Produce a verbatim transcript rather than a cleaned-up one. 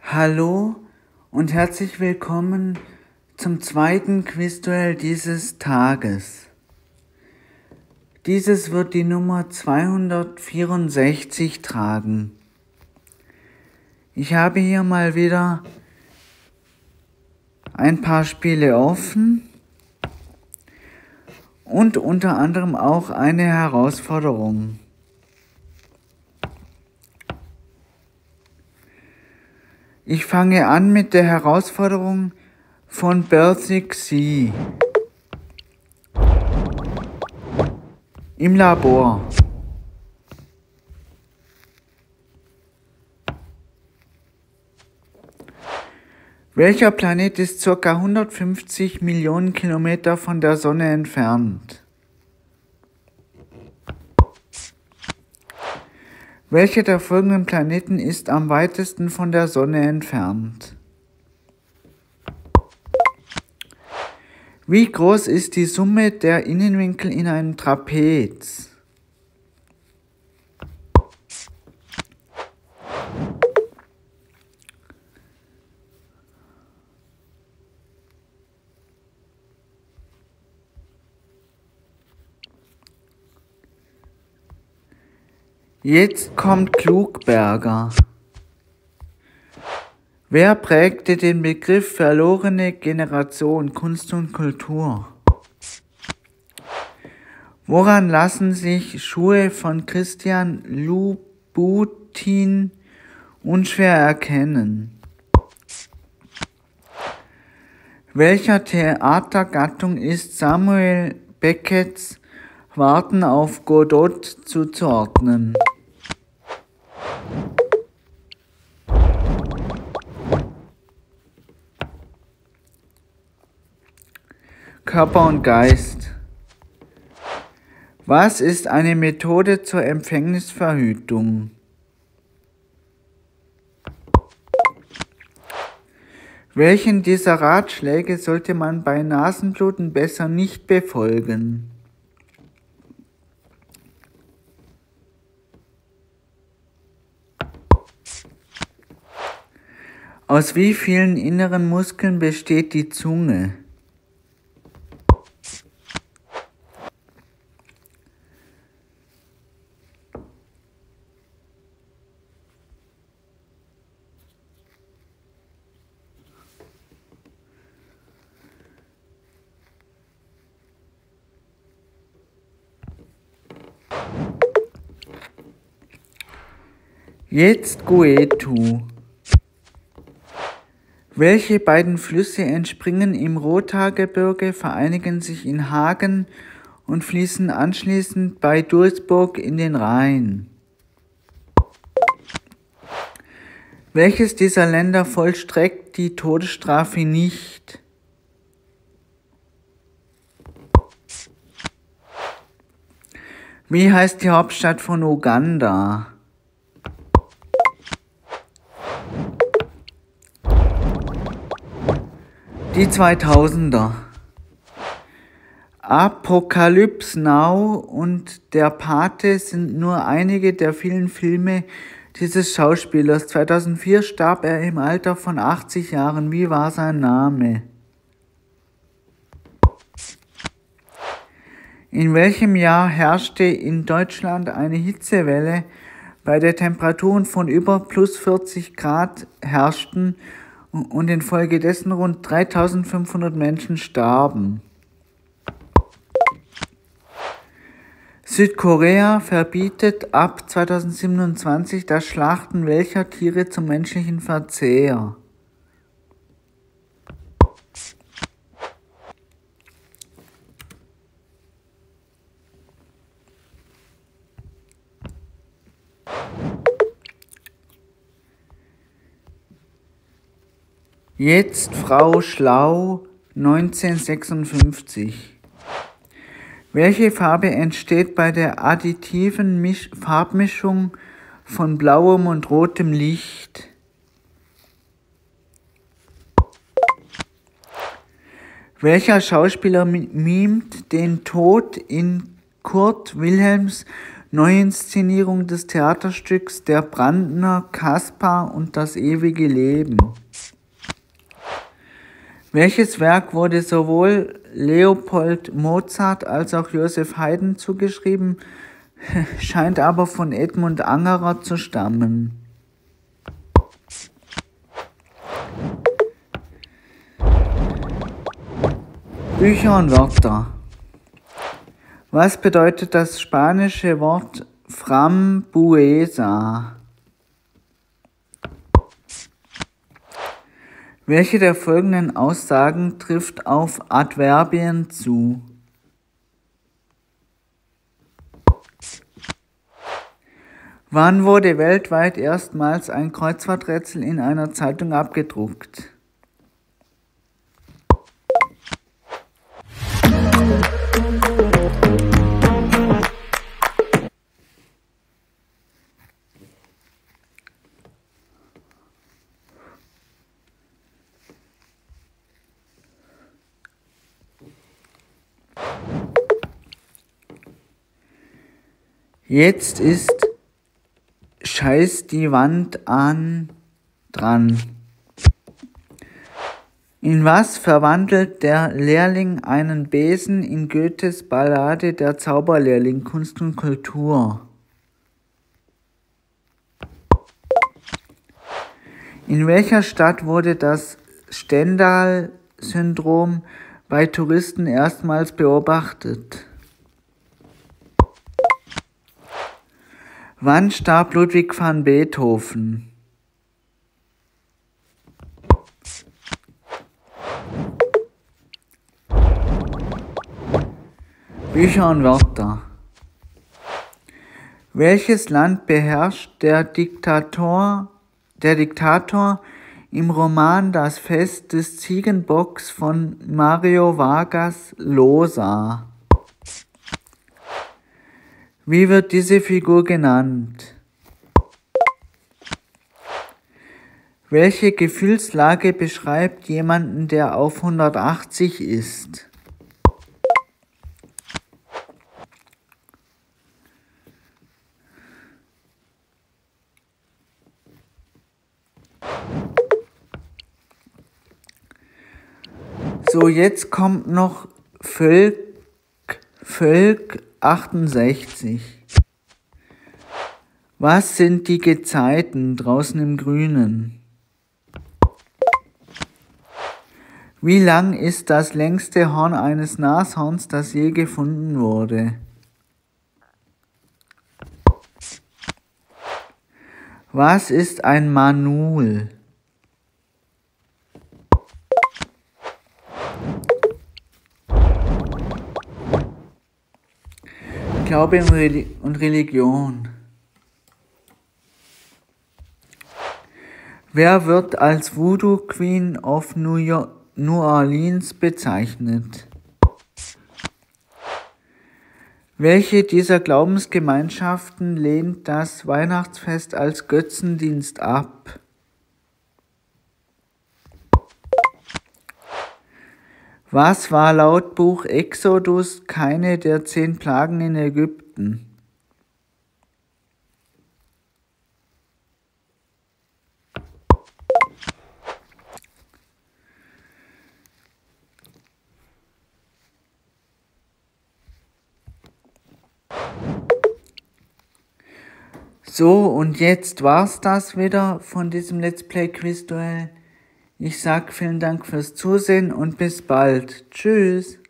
Hallo und herzlich willkommen zum zweiten Quizduell dieses Tages. Dieses wird die Nummer zweihundertvierundsechzig tragen. Ich habe hier mal wieder ein paar Spiele offen und unter anderem auch eine Herausforderung. Ich fange an mit der Herausforderung von Baltic Sea. Im Labor. Welcher Planet ist ca. hundertfünfzig Millionen Kilometer von der Sonne entfernt? Welcher der folgenden Planeten ist am weitesten von der Sonne entfernt? Wie groß ist die Summe der Innenwinkel in einem Trapez? Jetzt kommt Klugberger. Wer prägte den Begriff verlorene Generation Kunst und Kultur? Woran lassen sich Schuhe von Christian Louboutin unschwer erkennen? Welcher Theatergattung ist Samuel Becketts Warten auf Godot zuzuordnen? Körper und Geist. Was ist eine Methode zur Empfängnisverhütung? Welchen dieser Ratschläge sollte man bei Nasenbluten besser nicht befolgen? Aus wie vielen inneren Muskeln besteht die Zunge? Jetzt Goethe. Welche beiden Flüsse entspringen im Rothaargebirge, vereinigen sich in Hagen und fließen anschließend bei Duisburg in den Rhein? Welches dieser Länder vollstreckt die Todesstrafe nicht? Wie heißt die Hauptstadt von Uganda? Die zweitausender. Apocalypse Now und Der Pate sind nur einige der vielen Filme dieses Schauspielers. zweitausendvier starb er im Alter von achtzig Jahren. Wie war sein Name? In welchem Jahr herrschte in Deutschland eine Hitzewelle, bei der Temperaturen von über plus vierzig Grad herrschten und infolgedessen rund dreitausendfünfhundert Menschen starben? Südkorea verbietet ab zweitausendsiebenundzwanzig das Schlachten welcher Tiere zum menschlichen Verzehr? Jetzt Frau Schlau neunzehnhundertsechsundfünfzig. Welche Farbe entsteht bei der additiven Misch- Farbmischung von blauem und rotem Licht? Welcher Schauspieler mimt den Tod in Kurt Wilhelms Neuinszenierung des Theaterstücks Der Brandner, Kaspar und das ewige Leben. Welches Werk wurde sowohl Leopold Mozart als auch Joseph Haydn zugeschrieben, scheint aber von Edmund Angerer zu stammen? Bücher und Wörter. Was bedeutet das spanische Wort Frambuesa? Welche der folgenden Aussagen trifft auf Adverbien zu? Wann wurde weltweit erstmals ein Kreuzworträtsel in einer Zeitung abgedruckt? Jetzt ist Scheiß die Wand an dran. In was verwandelt der Lehrling einen Besen in Goethes Ballade Der Zauberlehrling, Kunst und Kultur? In welcher Stadt wurde das Stendhal-Syndrom bei Touristen erstmals beobachtet? Wann starb Ludwig van Beethoven? Bücher und Wörter. Welches Land beherrscht der Diktator, der Diktator im Roman Das Fest des Ziegenbocks von Mario Vargas Llosa? Wie wird diese Figur genannt? Welche Gefühlslage beschreibt jemanden, der auf hundertachtzig ist? So, jetzt kommt noch Völk, Völk achtundsechzig. Was sind die Gezeiten draußen im Grünen? Wie lang ist das längste Horn eines Nashorns, das je gefunden wurde? Was ist ein Manul? Glaube und Religion. Wer wird als Voodoo Queen of New, York, New Orleans bezeichnet? Welche dieser Glaubensgemeinschaften lehnt das Weihnachtsfest als Götzendienst ab? Was war laut Buch Exodus keine der zehn Plagen in Ägypten? So, und jetzt war's das wieder von diesem Let's Play Quiz Duell. Ich sag vielen Dank fürs Zusehen und bis bald. Tschüss.